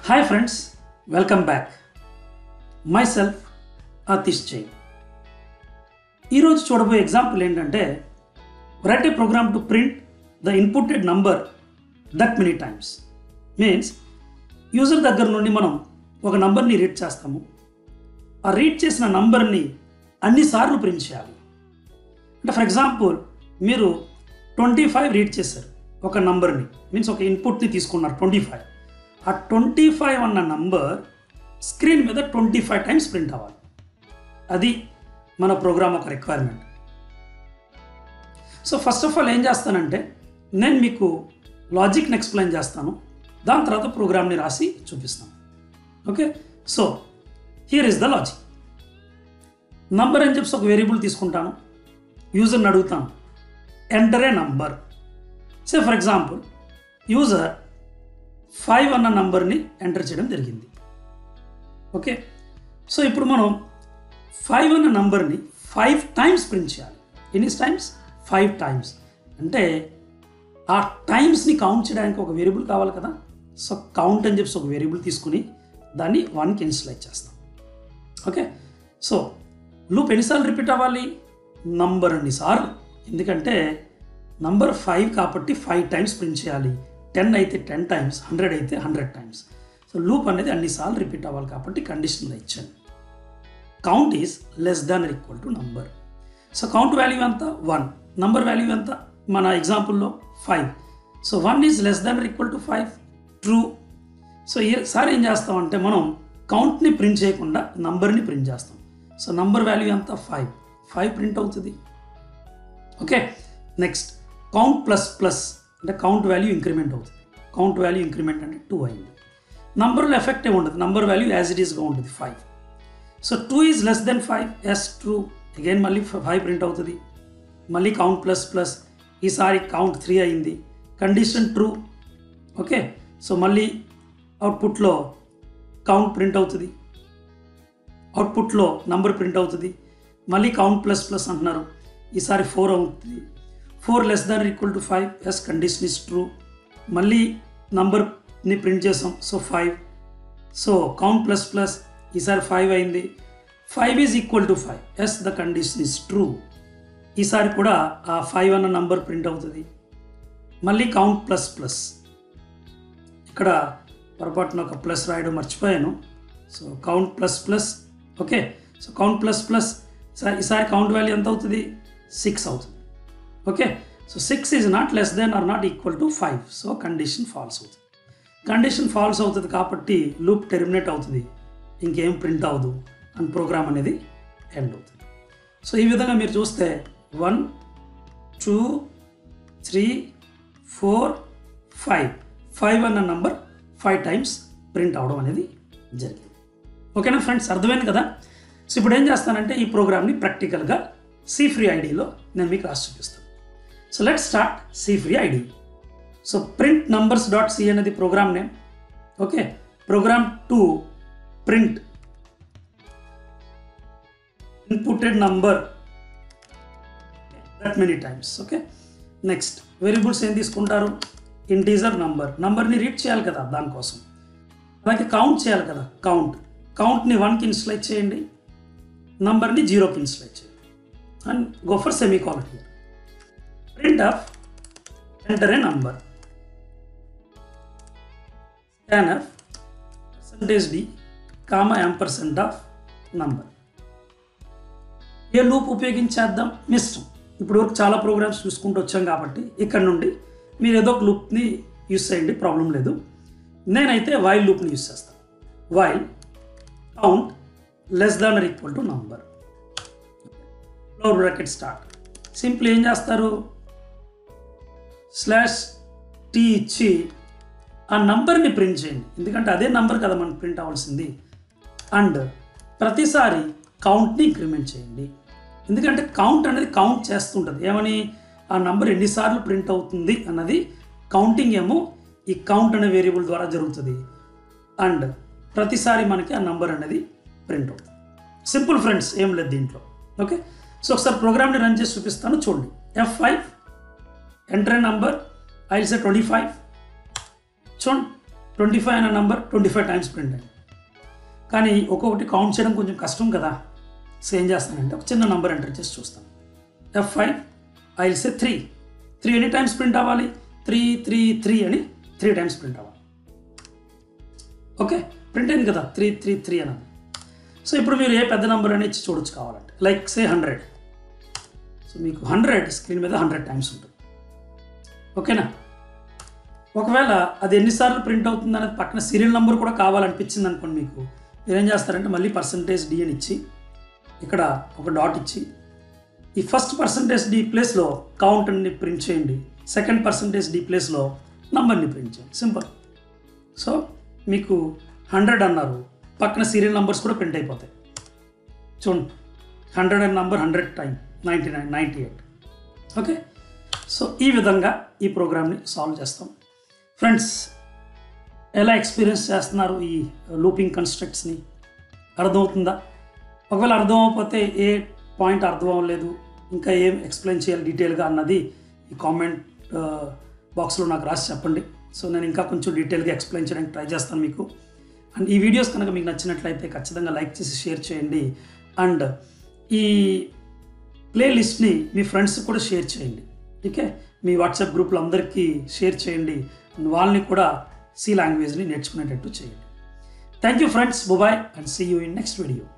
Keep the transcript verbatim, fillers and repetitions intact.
Hi friends, welcome back. Myself, Atish Jain. ఈ రోజు చూడబోయే ఎగ్జాంపుల్ ఏంటంటే write a program to print the inputted number that many times. Means user దగ్గర నుండి మనం ఒక నంబర్ని రీడ్ చేస్తాము. ఆ రీడ్ చేసిన నంబర్ని అన్నిసార్లు ప్రింట్ చేయాలి. అంటే ఫర్ ఎగ్జాంపుల్ మీరు ట్వంటీ ఫైవ్ రీడ్ చేశారు ఒక నంబర్ని, మీన్స్ ఒక ఇన్పుట్ని తీసుకున్నారు ట్వంటీ ఫైవ్. ఆ ట్వంటీ ఫైవ్ అన్న నంబర్ స్క్రీన్ మీద ట్వంటీ ఫైవ్ టైమ్స్ ప్రింట్ అవ్వాలి. అది మన ప్రోగ్రామ్ ఒక requirement. So first of all ఏం చేస్తానంటే నేను మీకు లాజిక్ని ఎక్స్ప్లెయిన్ చేస్తాను, దాని తర్వాత ప్రోగ్రామ్ని రాసి చూపిస్తాను. Okay, so here is the logic. Number అని చెప్పి ఒక వేరియబుల్ తీసుకుంటాను, యూజర్ని అడుగుతాను enter a number. Say for example user five అన్న నంబర్ని ఎంటర్ చేయడం జరిగింది. ఓకే, సో ఇప్పుడు మనం ఫైవ్ అన్న నంబర్ని ఫైవ్ టైమ్స్ ప్రింట్ చేయాలి. ఎన్ని టైమ్స్? Five times. అంటే ఆ టైమ్స్ని కౌంట్ చేయడానికి ఒక వేరియబుల్ కావాలి కదా. సో కౌంట్ అని చెప్పి ఒక వేరియబుల్ తీసుకుని దాన్ని వన్కి ఇనిషియలైజ్ చేస్తాం. ఓకే, సో లూప్ ఎన్నిసార్లు రిపీట్ అవ్వాలి? నంబర్ అన్నిసార్లు. ఎందుకంటే నంబర్ ఫైవ్ కాబట్టి ఫైవ్ టైమ్స్ ప్రింట్ చేయాలి. టెన్ అయితే టెన్ టైమ్స్, హండ్రెడ్ అయితే హండ్రెడ్ టైమ్స్. సో లూప్ అనేది అన్నిసార్లు రిపీట్ అవ్వాలి కాబట్టి కండిషన్లో ఇచ్చాను. Count is less than or equal to number. So count value ఎంత? వన్. నంబర్ వాల్యూ ఎంత? మన ఎగ్జాంపుల్లో five. So one is less than or equal to five, true. So ఈసారి ఏం చేస్తామంటే మనం కౌంట్ని ప్రింట్ చేయకుండా నంబర్ని ప్రింట్ చేస్తాం. సో నంబర్ వాల్యూ ఎంత? ఫైవ్. ఫైవ్ ప్రింట్ అవుతుంది. Okay, next count plus plus అంటే కౌంట్ వాల్యూ ఇంక్రిమెంట్ అవుతుంది. కౌంట్ వాల్యూ ఇంక్రిమెంట్ అంటే టూ అయింది. నంబర్లో ఎఫెక్ట్ ఏమి ఉండదు, నంబర్ వాల్యూ యాజ్ ఇట్ ఈస్గా ఉంటుంది five. So two is less than five, yes true. Again మళ్ళీ ఫైవ్ ప్రింట్ అవుతుంది. మళ్ళీ కౌంట్ ప్లస్ ప్లస్, ఈసారి కౌంట్ త్రీ అయింది, కండిషన్ ట్రూ. ఓకే, సో మళ్ళీ అవుట్పుట్లో కౌంట్ ప్రింట్ అవుతుంది, అవుట్పుట్లో నంబర్ ప్రింట్ అవుతుంది. మళ్ళీ కౌంట్ ప్లస్ ప్లస్ అంటున్నారు, ఈసారి ఫోర్ అవుతుంది. Four less than equal to five, yes condition is true. మళ్ళీ నంబర్ని ప్రింట్ చేసాం, so five. So count plus plus, ఈసారి ఫైవ్ అయింది. Five is equal to five, yes the condition is true. ఈసారి కూడా ఆ ఫైవ్ అన్న నంబర్ ప్రింట్ అవుతుంది. మళ్ళీ కౌంట్ ప్లస్ ప్లస్, ఇక్కడ పొరపాటున ఒక ప్లస్ రాయడం మర్చిపోయాను. So count plus plus. Okay, so count plus plus, ఈసారి కౌంట్ వాల్యూ ఎంత అవుతుంది? సిక్స్ అవుతుంది. Okay, so six is not less than or not equal to five. So condition false అవుతుంది. కండిషన్ ఫాల్స్ అవుతుంది కాబట్టి లూప్ టెర్మినేట్ అవుతుంది, ఇంకేం print అవ్వదు అండ్ ప్రోగ్రామ్ అనేది ఎండ్ అవుతుంది. సో ఈ విధంగా మీరు చూస్తే one two three four five five అన్న నంబర్ ఫైవ్ టైమ్స్ ప్రింట్ అవడం అనేది జరిగింది. ఓకేనా ఫ్రెండ్స్, అర్థమైంది కదా. సో ఇప్పుడు ఏం చేస్తానంటే ఈ ప్రోగ్రామ్ని ప్రాక్టికల్గా సి ఫ్రీ ఐడిలో నేను మీకు రాసి చూపిస్తాను. So let's start C free ID. So print numbers dot C అనేది program name. Okay, program to print inputted number that many times. Okay, next variables ఏం తీసుకుంటారు? Integer number. నంబర్ని రీడ్ చేయాలి కదా, దానికోసం. అలాగే కౌంట్ చేయాలి కదా, కౌంట్. కౌంట్ని వన్కి ఇనిషియలైజ్ చేయండి, నంబర్ని జీరోకి ఇనిషియలైజ్ చేయండి and go for semicolon here. Printf enter a number, scanf percentage d comma ampersand of number. ఏ లూప్ ఉపయోగించేద్దాం మీ ఇష్టం. ఇప్పుడు వరకు చాలా ప్రోగ్రామ్స్ చూసుకుంటూ వచ్చాం కాబట్టి ఇక్కడ నుండి మీరు ఏదో ఒక లూప్ని యూస్ చేయండి, ప్రాబ్లం లేదు. నేనైతే వైల్ లూప్ని యూస్ చేస్తాను. While count less than or equal to number, close bracket start. Simple ఏం చేస్తారు? స్లాష్ టీ ఇచ్చి ఆ నంబర్ని ప్రింట్ చేయండి, ఎందుకంటే అదే నంబర్ కదా మనకు ప్రింట్ అవ్వాల్సింది. అండ్ ప్రతిసారి కౌంట్ని ఇంక్రిమెంట్ చేయండి, ఎందుకంటే కౌంట్ అనేది కౌంట్ చేస్తుంటుంది. ఏమని? ఆ నంబర్ ఎన్నిసార్లు ప్రింట్ అవుతుంది అన్నది కౌంటింగ్ ఏమో ఈ కౌంట్ అనే వేరియబుల్ ద్వారా జరుగుతుంది. అండ్ ప్రతిసారి మనకి ఆ నంబర్ అనేది ప్రింట్ అవుతుంది. సింపుల్ ఫ్రెండ్స్, ఏం లేదు దీంట్లో. ఓకే, సో ఒకసారి ప్రోగ్రామ్ని రన్ చేసి చూపిస్తాను, చూడండి. F five enter a number, I will say twenty five. చూడండి ట్వంటీ ఫైవ్ అనే number twenty five times print అయింది. కానీ ఒక్కొక్కటి కౌంట్ చేయడం కొంచెం కష్టం కదా. సో ఏం చేస్తానంటే ఒక చిన్న నెంబర్ ఎంటర్ చేసి చూస్తాను. F five I will say three. Three ఎన్ని టైమ్స్ ప్రింట్ అవ్వాలి? త్రీ త్రీ త్రీ అని త్రీ టైమ్స్ ప్రింట్ అవ్వాలి. ఓకే, ప్రింట్ అయింది కదా త్రీ త్రీ త్రీ అన్నది. సో ఇప్పుడు మీరు ఏ పెద్ద నెంబర్ అని ఇచ్చి చూడొచ్చు కావాలంటే, లైక్ సే హండ్రెడ్. సో మీకు హండ్రెడ్ స్క్రీన్ మీద హండ్రెడ్ టైమ్స్ ఉంటుంది. ఓకేనా? ఒకవేళ అది ఎన్నిసార్లు ప్రింట్ అవుతుంది అనేది పక్కన సీరియల్ నెంబర్ కూడా కావాలనిపించింది అనుకోండి, మీకు మీరేం చేస్తారంటే మళ్ళీ పర్సంటేజ్ డి అని ఇచ్చి ఇక్కడ ఒక డాట్ ఇచ్చి ఈ ఫస్ట్ పర్సంటేజ్ డి ప్లేస్లో కౌంట్ని ప్రింట్ చేయండి, సెకండ్ పర్సంటేజ్ డి ప్లేస్లో నంబర్ని ప్రింట్ చేయండి. సింపుల్. సో మీకు హండ్రెడ్ అన్నారు, పక్కన సీరియల్ నెంబర్స్ కూడా ప్రింట్ అయిపోతాయి. చూడండి, hundred and number hundred time ninety nine ninety eight. Okay, so ఈ విధంగా ఈ ప్రోగ్రామ్ని సాల్వ్ చేస్తాం. ఫ్రెండ్స్, ఎలా ఎక్స్పీరియన్స్ చేస్తున్నారు ఈ లూపింగ్ కన్స్ట్రక్ట్స్ని? అర్థమవుతుందా? ఒకవేళ అర్థం అవ్వకపోతే ఏ పాయింట్ అర్థం అవ్వలేదు, ఇంకా ఏం ఎక్స్ప్లెయిన్ చేయాలి డీటెయిల్గా అన్నది ఈ కామెంట్ బాక్స్లో నాకు రాసి చెప్పండి. సో నేను ఇంకా కొంచెం డీటెయిల్గా ఎక్స్ప్లెయిన్ చేయడానికి ట్రై చేస్తాను మీకు. అండ్ ఈ వీడియోస్ కనుక మీకు నచ్చినట్లయితే ఖచ్చితంగా లైక్ చేసి షేర్ చేయండి. అండ్ ఈ ప్లేలిస్ట్ని మీ ఫ్రెండ్స్కి కూడా షేర్ చేయండి. ఓకే, మీ వాట్సాప్ గ్రూప్లో అందరికీ షేర్ చేయండి. వాళ్ళని కూడా సి లాంగ్వేజ్ని నేర్చుకునేటట్టు చేయండి. Thank you friends, bye and see you in next video.